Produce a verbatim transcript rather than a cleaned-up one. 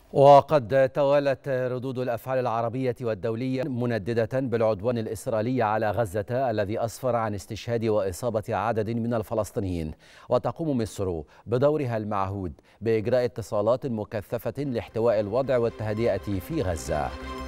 وقد توالت ردود الأفعال العربية والدولية منددة بالعدوان الإسرائيلي على غزة الذي أسفر عن استشهاد وإصابة عدد من الفلسطينيين. وتقوم مصر بدورها المعهود بإجراء اتصالات مكثفة لاحتواء الوضع والتهدئة في غزة.